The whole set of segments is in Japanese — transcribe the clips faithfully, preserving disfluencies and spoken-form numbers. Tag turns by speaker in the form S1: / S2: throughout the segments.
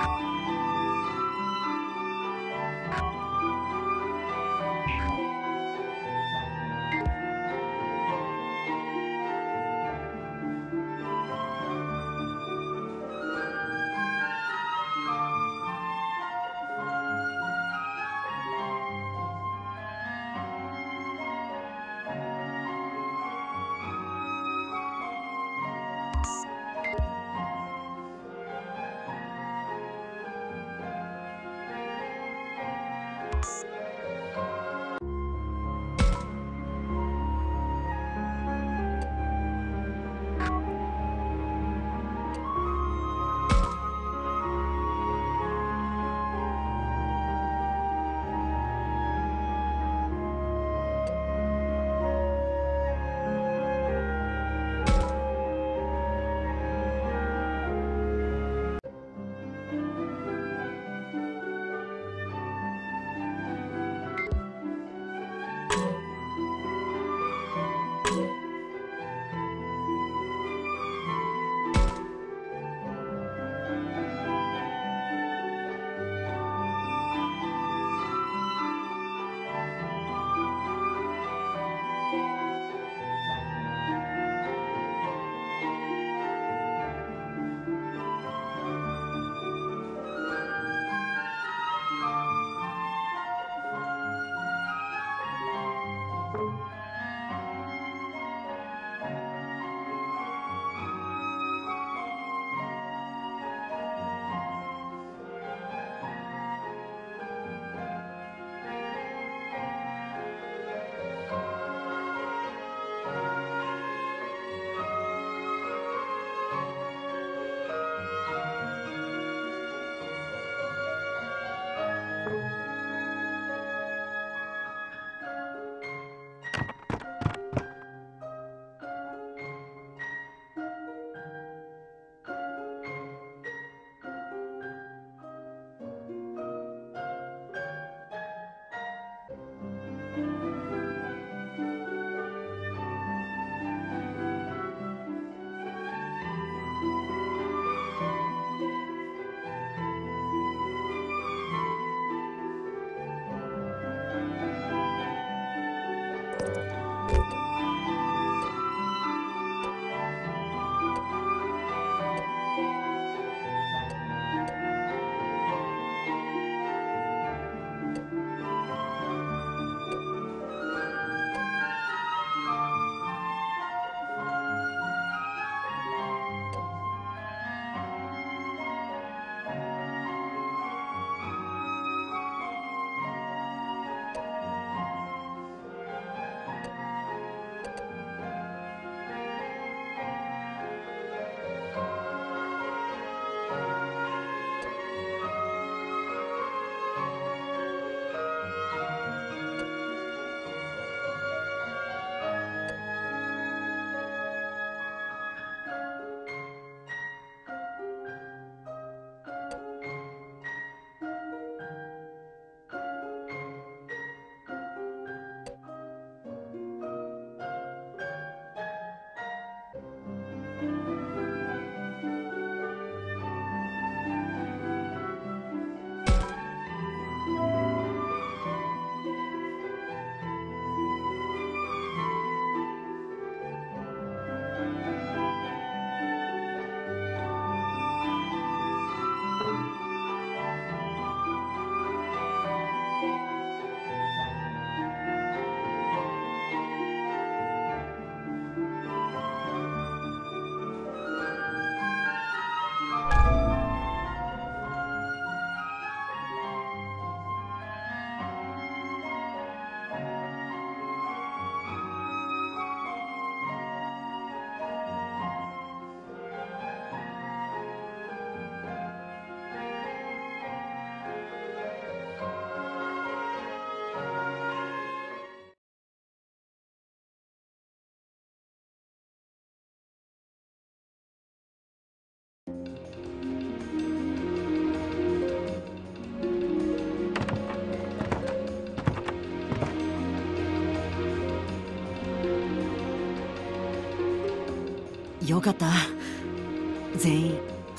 S1: よかった。全員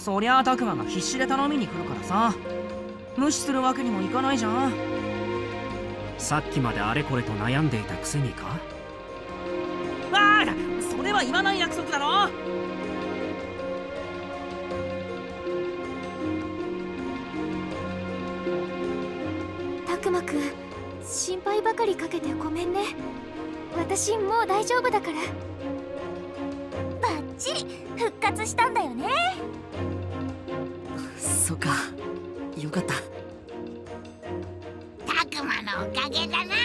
S1: そりゃあ拓磨が必死で頼みに来るからさ、無視するわけにもいかないじゃん。
S2: さっきまであれこれと悩んでいたくせにか。
S1: ああ、それは言わない約束だろ。
S3: 拓磨くん、心配ばかりかけてごめんね。私もう大丈夫だから。
S4: バッチリ復活したんだよね。
S5: そっか、よかった。
S4: 拓磨のおかげだな。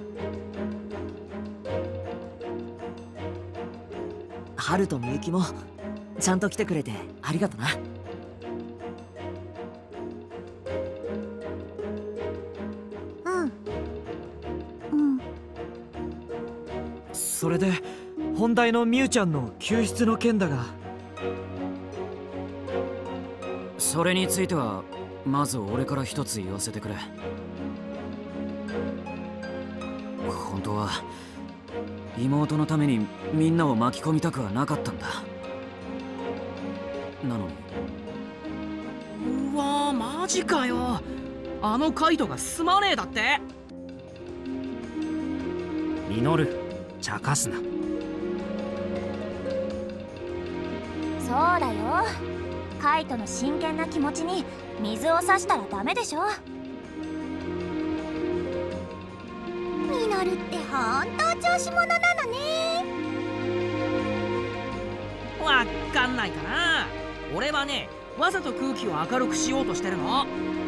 S5: 春とみゆきもちゃんと来てくれてありがとな。
S4: うんうん。
S6: それで本題のみゆちゃんの救出の件だが、
S2: それについてはまず俺から一つ言わせてくれ。本当は妹のためにみんなを巻き込みたくはなかったんだ。なのに。
S1: うわー、マジかよ。あのカイトがすまねえだって。
S2: ミノル、茶化すな。
S4: そうだよ。カイトの真剣な気持ちに水を差したらダメでしょ。ミノルって本当調子者なのね。
S1: わかんないかな。俺はね、わざと空気を明るくしようとしてるの。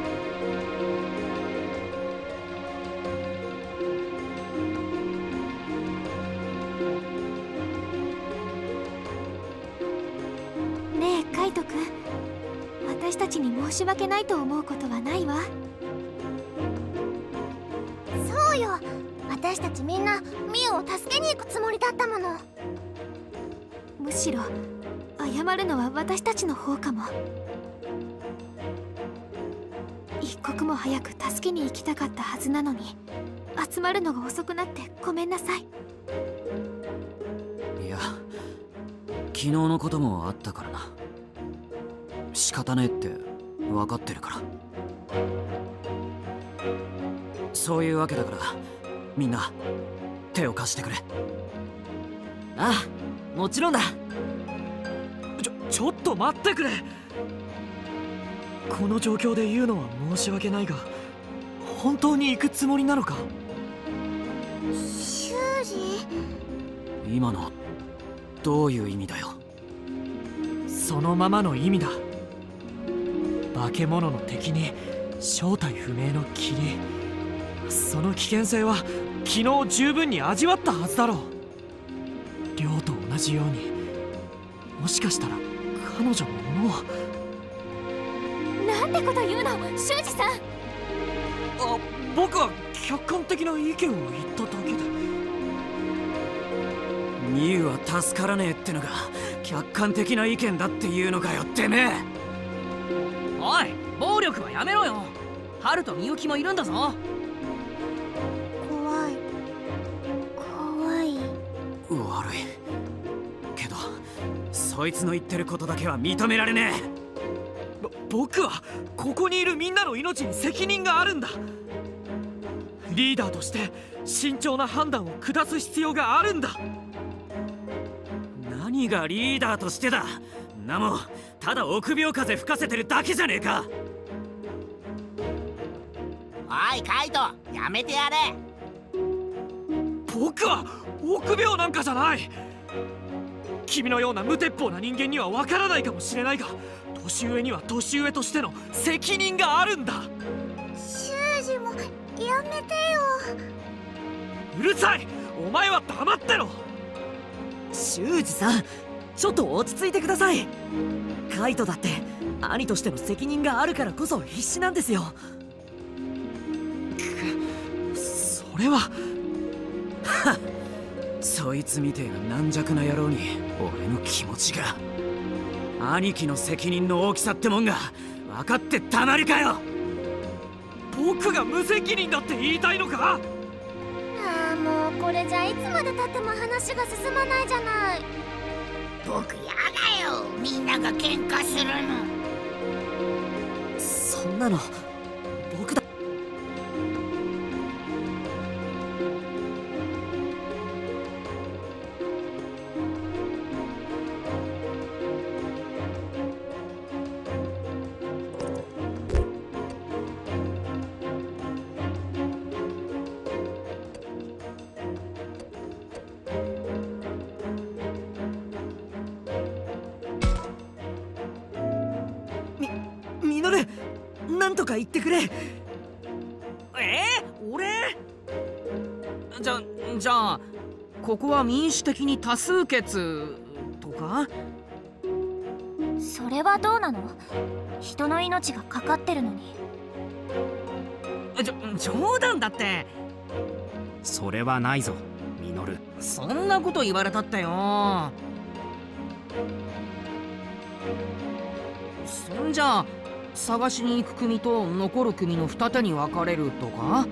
S3: ねえカイトくん、私たちに申し訳ないと思うことはないわ。
S4: そうよ、私たちみんなミユを助けに行くつもりだったもの。
S3: むしろ謝るのは私たちの方かも。一刻も早く助けに行きたかったはずなのに、集まるのが遅くなってごめんなさい。
S2: いや、昨日のこともあったからな。仕方ねえって分かってるから。そういうわけだからみんな手を貸してくれ。
S5: ああ、もちろんだ。
S6: ちょちょっと待ってくれ。この状況で言うのは申し訳ないが、本当に行くつもりなのか。
S4: 修二、
S2: 今のどういう意味だよ。
S6: そのままの意味だ。化け物の敵に正体不明の霧、その危険性は昨日十分に味わったはずだろう。亮と同じように、もしかしたら彼女ももう。
S3: なんてこと言うの、修二さん。
S6: あ、僕は客観的な意見を言っただけで。
S2: ミユは助からねえってのが客観的な意見だっていうのかよ、てめえ。
S1: おい、暴力はやめろよ。ハルとミユキもいるんだぞ。
S4: 怖い怖い。
S2: 悪いけど、そいつの言ってることだけは認められねえ。
S6: ぼ僕はここにいるみんなの命に責任があるんだ。リーダーとして慎重な判断を下す必要があるんだ。
S2: 何がリーダーとしてだ。なもんただ臆病風吹かせてるだけじゃねえか。
S7: おいカイト、やめてやれ。
S6: 僕は臆病なんかじゃない。君のような無鉄砲な人間にはわからないかもしれないが、年上には年上としての責任があるんだ。
S4: 修二もやめてよ。
S6: うるさい、お前は黙ってろ。
S5: 修二さん、ちょっと落ち着いてください。カイトだって兄としての責任があるからこそ必死なんですよ。
S6: それは
S2: はっ、そいつみてえな軟弱な野郎に俺の気持ちが。兄貴の責任の大きさってもんが分かってたまるかよ。
S6: 僕が無責任だって言いたいのか。
S4: ああ、もうこれじゃいつまでたっても話が進まないじゃない。
S7: 僕やだよ、みんなが喧嘩するの。
S5: そんなの僕だ。なんとか言ってくれ。
S1: えー、俺じゃじゃあここは民主的に多数決とか？
S4: それはどうなの？人の命がかかってるのに。
S1: じょ冗談だって。
S8: それはないぞミノル。
S1: そんなこと言われたってよ。そんじゃあ探しに行く組と残る組の二手に分かれるとか？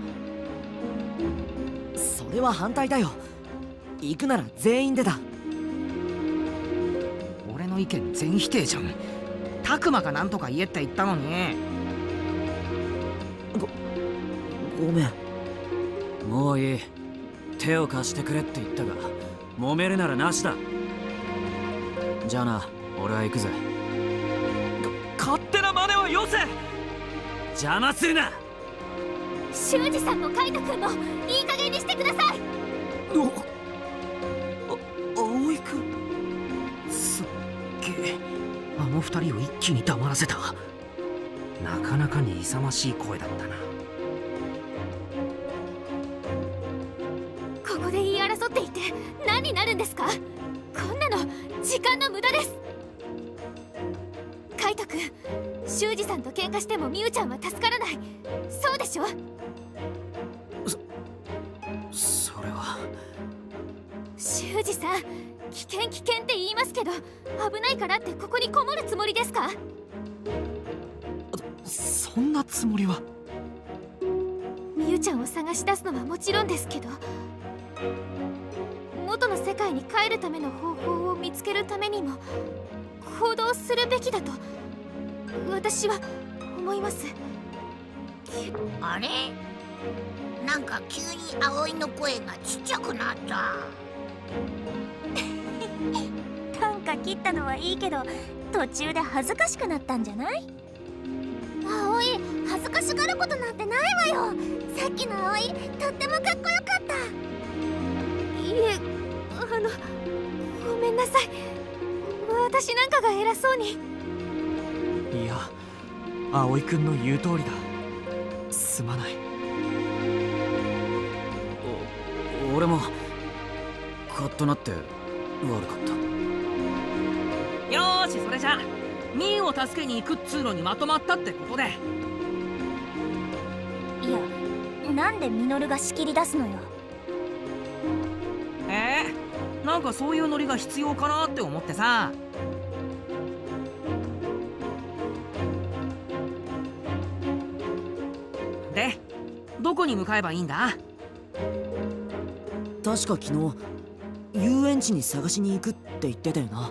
S5: それは反対だよ。行くなら全員でだ。
S1: 俺の意見全否定じゃん。タクマがなんとか言えって言ったのに。
S5: ごごめん。
S2: もういい。手を貸してくれって言ったが揉めるならなしだ。じゃあな、俺は行くぜ。
S6: 勝手な真似はよせ。
S2: 邪魔するな。
S3: 修二さんもカイト君もいい加減にしてください。
S5: おあ葵君、
S1: すっげえ。あの二人を一気に黙らせた。
S8: なかなかに勇ましい声だったな。
S3: ここで言い争っていて何になるんですか？こんなの時間の無駄です。カイト君、修二さんと喧嘩してもミュウちゃんは助からない。そうでしょ？
S2: そそれは。
S3: 修二さん、危険危険って言いますけど危ないからってここにこもるつもりですか？
S6: そんなつもりは。
S3: ミュウちゃんを探し出すのはもちろんですけど、元の世界に帰るための方法を見つけるためにも行動するべきだと私は思います。
S9: あれ、なんか急に葵の声がちっちゃくなった。
S4: 短歌切ったのはいいけど途中で恥ずかしくなったんじゃない？
S3: 葵、恥ずかしがることなんてないわよ。さっきの葵とってもかっこよかった。いえ、あのごめんなさい。私なんかが偉そうに。
S6: いや、葵くんの言う通りだ。すまない。
S2: お俺もカッとなって悪かった。
S1: よーし、それじゃミーを助けに行くっつうのにまとまったってことで。
S4: いや、なんでミノルが仕切り出すのよ。
S1: えー、なんかそういうノリが必要かなって思ってさ。で、どこに向かえばいいんだ？
S5: 確か昨日遊園地に探しに行くって言ってたよな。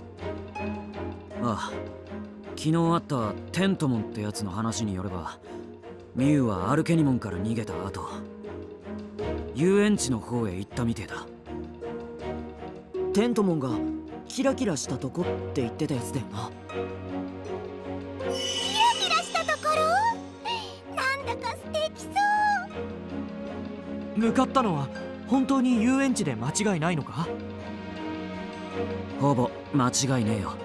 S2: ああ、昨日あったテントモンってやつの話によれば、ミュウはアルケニモンから逃げた後遊園地の方へ行ったみてえだ。
S5: テントモンがキラキラしたとこって言ってたやつだよな。
S3: キラキラしたところ、なんだか素敵そう。
S6: 向かったのは本当に遊園地で間違いないのか？
S2: ほぼ間違いねえよ。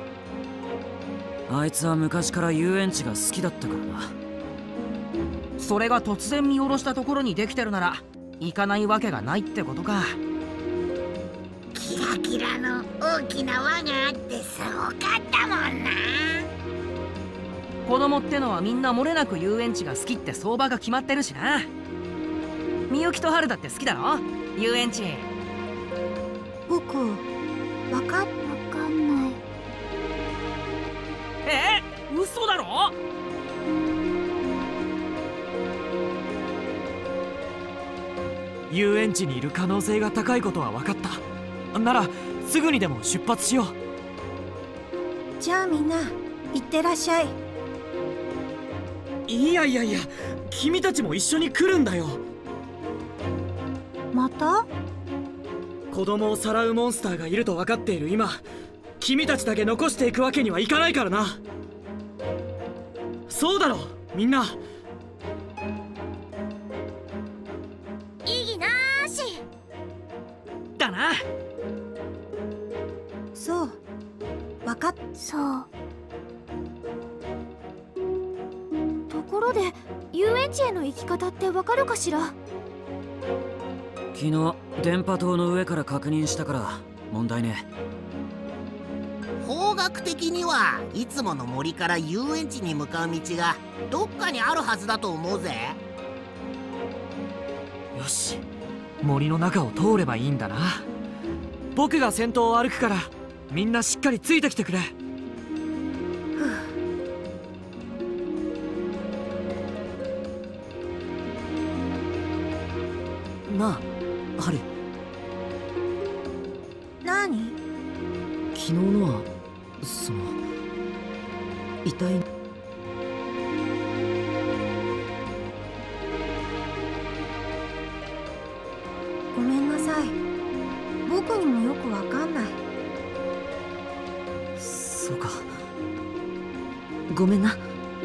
S2: あいつは昔から遊園地が好きだったからな。
S1: それが突然見下ろしたところにできてるなら行かないわけがないってことか。
S9: キラキラの大きな輪があってすごかったもんな。
S1: 子供ってのはみんな漏れなく遊園地が好きって相場が決まってるしな。みゆきとハルだって好きだろ遊園地。
S3: 僕、わかっわかんない。
S1: えー、嘘だろ？
S6: 遊園地にいる可能性が高いことは分かった。ならすぐにでも出発しよう。
S3: じゃあみんな行ってらっしゃい。
S6: いやいやいや、君たちも一緒に来るんだよ。
S3: また？
S6: 子供をさらうモンスターがいると分かっている今、君たちだけ残していくわけにはいかないからな。そうだろみんな。
S3: 異議なーし
S1: だな。
S3: そう、わかっそうところで遊園地への行き方ってわかるかしら？
S2: 昨日電波塔の上から確認したから問題ね。
S7: 方角的にはいつもの森から遊園地に向かう道がどっかにあるはずだと思うぜ。
S6: よし、森の中を通ればいいんだな。僕が先頭を歩くからみんなしっかりついてきてくれ。
S5: なあハル、
S3: 何？
S5: 昨日のはその遺体。
S3: ごめんなさい、僕にもよくわかんない。
S5: そうか、ごめんな。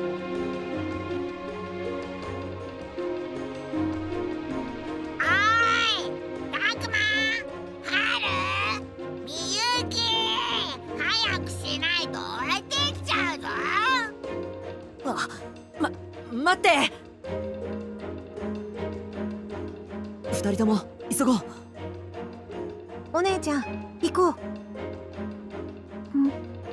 S5: 待って、二人とも急ごう。
S3: お姉ちゃん行こう。うん。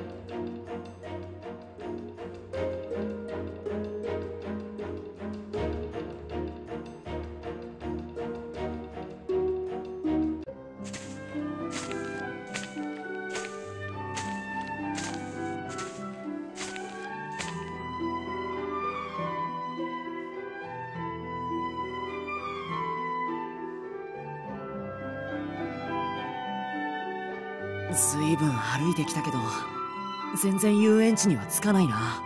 S5: ずいぶん歩いてきたけど全然遊園地には着かないな。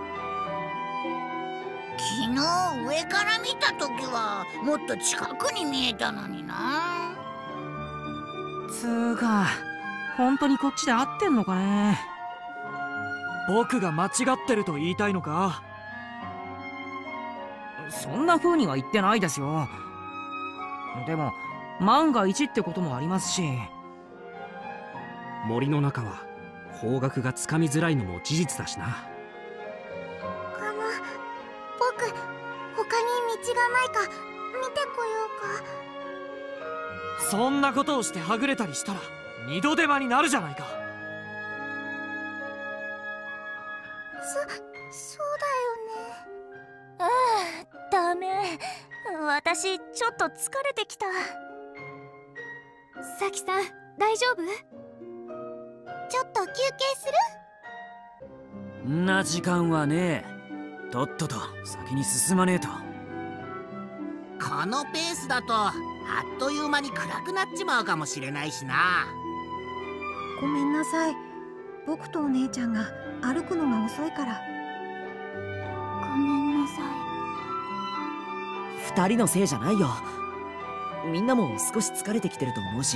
S9: 昨日上から見た時はもっと近くに見えたのにな。
S1: つーか、本当にこっちで合ってんのかね。
S6: 僕が間違ってると言いたいのか？
S1: そんな風には言ってないですよ。でも万が一ってこともありますし。
S8: 森の中は方角がつかみづらいのも事実だしな。
S3: あの僕、他に道がないか見てこようか。
S6: そんなことをしてはぐれたりしたら二度手間になるじゃないか。
S3: そ、そうだよね。
S4: ああ、ダメ。私ちょっと疲れてきた。
S3: サキさん、大丈夫？ちょっと休憩する？
S2: んな時間はねえ。とっとと先に進まねえと。
S7: このペースだとあっという間に暗くなっちまうかもしれないしな。
S3: ごめんなさい、僕とお姉ちゃんが歩くのが遅いから。ごめんなさ
S5: 二人のせいじゃないよ。みんなも少し疲れてきてると思うし。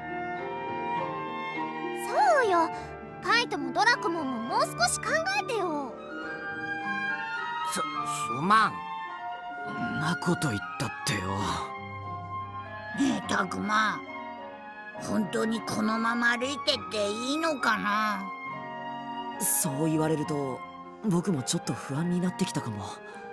S3: そうよ、カイトもドラコモンももう少し考えてよ。
S7: す、すまん。
S2: んなこと言ったってよ。
S9: ねえタクマ、本当にこのまま歩いてっていいのかな？
S5: そう言われると僕もちょっと不安になってきたかも。